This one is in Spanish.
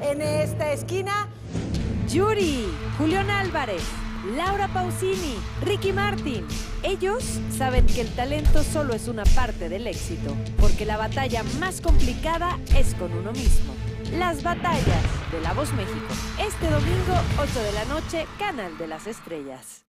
En esta esquina, Yuri, Julián Álvarez, Laura Pausini, Ricky Martin. Ellos saben que el talento solo es una parte del éxito, porque la batalla más complicada es con uno mismo. Las batallas de La Voz México. Este domingo, 8 de la noche, Canal de las Estrellas.